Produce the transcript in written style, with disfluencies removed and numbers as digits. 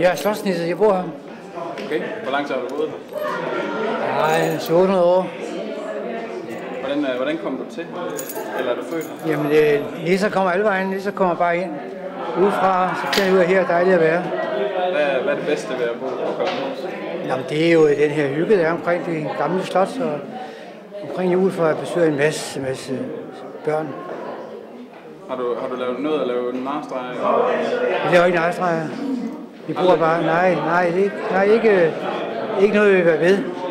Jeg er Slotsnisse, jeg bor her. Okay, hvor lang tid har du boet her? Nej, 700 år. Hvordan kom du til? Eller er du født her? Jamen, Nisser kommer alle vejen. Nisser kommer bare ind. Udefra, så finder jeg ud af, her er dejligt at være. Hvad er det bedste ved at bo på Koldinghus? Jamen, det er jo den her hygge, der er omkring det gamle slot, og omkring jul, for at besøge en masse børn. Har du lavet at lave en narstreg? Vi laver ikke narstreger. Vi bruger bare, nej, ikke noget, vi vil være ved.